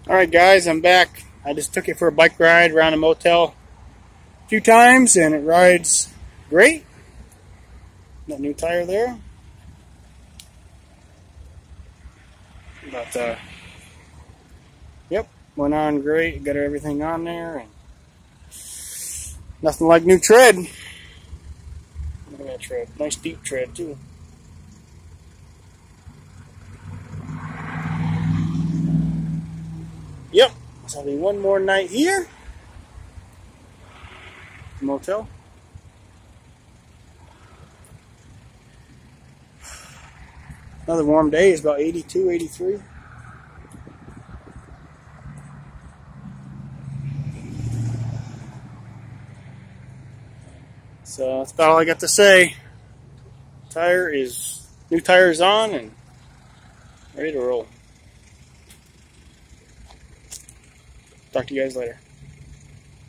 Alright guys, I'm back. I just took it for a bike ride around a motel a few times and it rides great. That new tire there. But yep, went on great. Got everything on there and nothing like new tread. Look at that tread. Nice deep tread too. Yep. So I'll be one more night here. Motel. Another warm day is about 82, 83. So that's about all I got to say. New tire is on and ready to roll. Talk to you guys later.